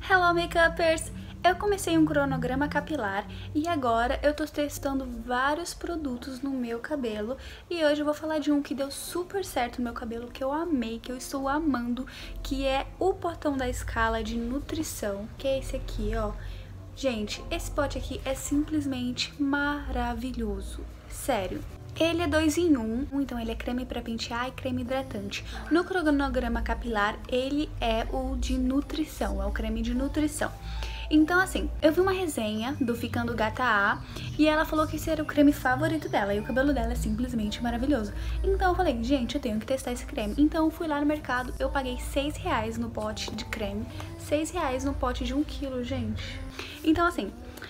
Hello, Makeupers! Eu comecei um cronograma capilar e agora eu tô testando vários produtos no meu cabelo e hoje eu vou falar de um que deu super certo no meu cabelo, que eu amei, que eu estou amando, que é o potão da Scala de nutrição, que é esse aqui, ó. Gente, esse pote aqui é simplesmente maravilhoso, sério. Ele é 2 em 1, então ele é creme para pentear e creme hidratante. No cronograma capilar, ele é o de nutrição, é o creme de nutrição. Então assim, eu vi uma resenha do Ficando Gata A e ela falou que esse era o creme favorito dela e o cabelo dela é simplesmente maravilhoso. Então eu falei, gente, eu tenho que testar esse creme. Então eu fui lá no mercado, eu paguei R$6 no pote de creme, R$6 no pote de 1 kg, gente. Então assim,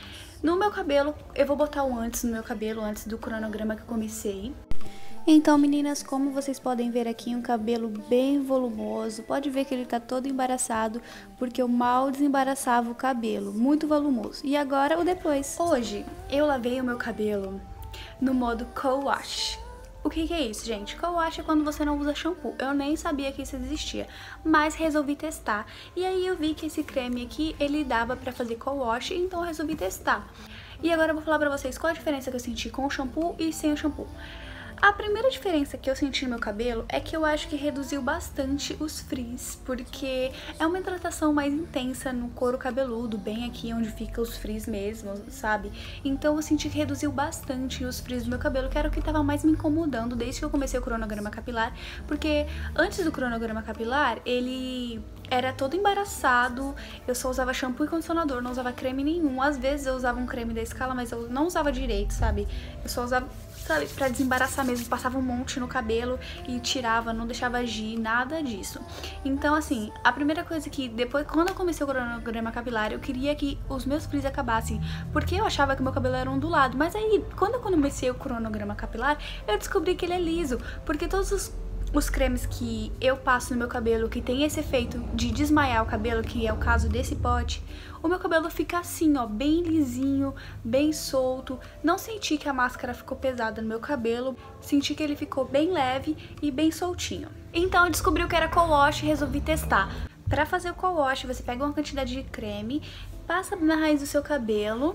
no meu cabelo, eu vou botar o antes no meu cabelo, antes do cronograma que eu comecei. Então, meninas, como vocês podem ver aqui, um cabelo bem volumoso. Pode ver que ele tá todo embaraçado, porque eu mal desembaraçava o cabelo, muito volumoso. E agora o depois. Hoje, eu lavei o meu cabelo no modo co-wash. O que é isso, gente? Co-wash é quando você não usa shampoo. Eu nem sabia que isso existia, mas resolvi testar. E aí eu vi que esse creme aqui, ele dava pra fazer co-wash, então eu resolvi testar. E agora eu vou falar pra vocês qual a diferença que eu senti com o shampoo e sem o shampoo. A primeira diferença que eu senti no meu cabelo é que eu acho que reduziu bastante os frizz, porque é uma hidratação mais intensa no couro cabeludo, bem aqui onde fica os frizz mesmo, sabe? Então eu senti que reduziu bastante os frizz do meu cabelo, que era o que tava mais me incomodando desde que eu comecei o cronograma capilar, porque antes do cronograma capilar, ele era todo embaraçado, eu só usava shampoo e condicionador, não usava creme nenhum. Às vezes eu usava um creme da Scala, mas eu não usava direito, sabe? Eu só usava, sabe, pra desembaraçar mesmo, passava um monte no cabelo e tirava, não deixava agir, nada disso. Então assim, a primeira coisa que depois, quando eu comecei o cronograma capilar, eu queria que os meus frizz acabassem, porque eu achava que meu cabelo era ondulado, mas aí, quando eu comecei o cronograma capilar, eu descobri que ele é liso, porque todos os cremes que eu passo no meu cabelo, que tem esse efeito de desmaiar o cabelo, que é o caso desse pote, o meu cabelo fica assim, ó, bem lisinho, bem solto. Não senti que a máscara ficou pesada no meu cabelo, senti que ele ficou bem leve e bem soltinho. Então eu descobri o que era co-wash e resolvi testar. Pra fazer o co-wash, você pega uma quantidade de creme, passa na raiz do seu cabelo.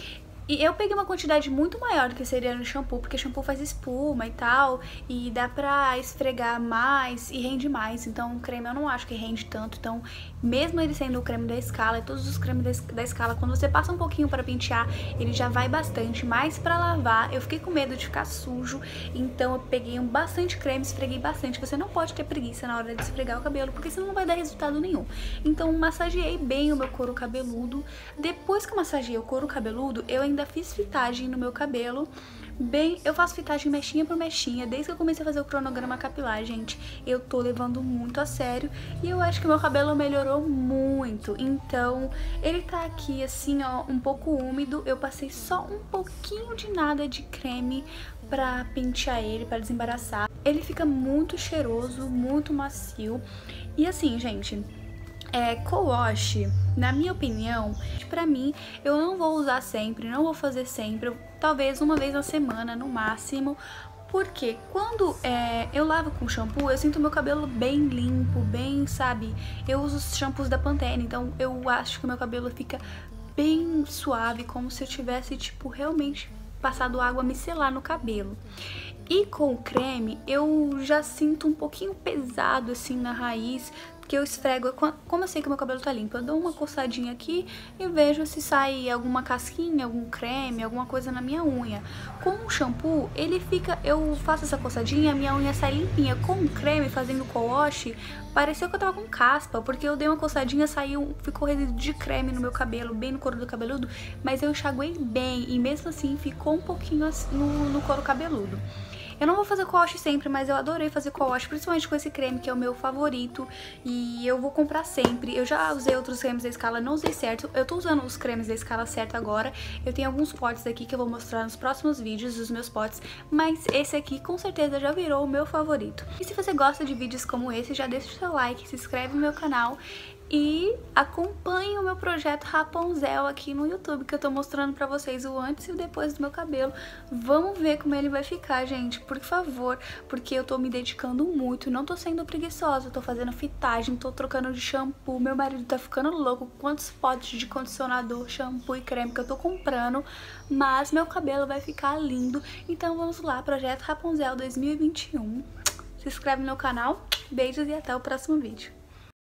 E eu peguei uma quantidade muito maior do que seria no shampoo, porque shampoo faz espuma e tal, e dá pra esfregar mais e rende mais. Então o creme eu não acho que rende tanto, então mesmo ele sendo o creme da Scala e todos os cremes da Scala, quando você passa um pouquinho pra pentear, ele já vai bastante, mas pra lavar eu fiquei com medo de ficar sujo, então eu peguei bastante creme, esfreguei bastante. Você não pode ter preguiça na hora de esfregar o cabelo, porque senão não vai dar resultado nenhum. Então massageei bem o meu couro cabeludo. Depois que eu massageei o couro cabeludo, eu ainda fiz fitagem no meu cabelo. Bem, eu faço fitagem mechinha por mechinha desde que eu comecei a fazer o cronograma capilar, gente. Eu tô levando muito a sério e eu acho que meu cabelo melhorou muito. Então, ele tá aqui assim, ó, um pouco úmido. Eu passei só um pouquinho de nada de creme pra pentear ele, pra desembaraçar. Ele fica muito cheiroso, muito macio. E assim, gente, co-wash, na minha opinião, pra mim, eu não vou usar sempre, não vou fazer sempre, talvez uma vez na semana no máximo, porque quando eu lavo com shampoo, eu sinto meu cabelo bem limpo, bem, sabe, eu uso os shampoos da Pantene, então eu acho que o meu cabelo fica bem suave, como se eu tivesse, tipo, realmente passado água micelar no cabelo. E com o creme, eu já sinto um pouquinho pesado assim na raiz, porque eu esfrego, como eu sei que o meu cabelo tá limpo, eu dou uma coçadinha aqui e vejo se sai alguma casquinha, algum creme, alguma coisa na minha unha. Com o shampoo, ele fica, eu faço essa coçadinha, a minha unha sai limpinha. Com o creme, fazendo co-wash, pareceu que eu tava com caspa, porque eu dei uma coçadinha, saiu, ficou resíduo de creme no meu cabelo, bem no couro do cabeludo, mas eu enxaguei bem e mesmo assim ficou um pouquinho no couro cabeludo. Eu não vou fazer co-wash sempre, mas eu adorei fazer co-wash, principalmente com esse creme, que é o meu favorito, e eu vou comprar sempre. Eu já usei outros cremes da Scala, não usei certo. Eu tô usando os cremes da Scala certo agora. Eu tenho alguns potes aqui que eu vou mostrar nos próximos vídeos dos meus potes, mas esse aqui com certeza já virou o meu favorito. E se você gosta de vídeos como esse, já deixa o seu like, se inscreve no meu canal E acompanhe o meu projeto Rapunzel aqui no YouTube, que eu tô mostrando pra vocês o antes e o depois do meu cabelo. Vamos ver como ele vai ficar, gente, por favor, porque eu tô me dedicando muito, não tô sendo preguiçosa, tô fazendo fitagem, tô trocando de shampoo, meu marido tá ficando louco com quantos potes de condicionador, shampoo e creme que eu tô comprando, mas meu cabelo vai ficar lindo. Então vamos lá, projeto Rapunzel 2021. Se inscreve no meu canal, beijos e até o próximo vídeo.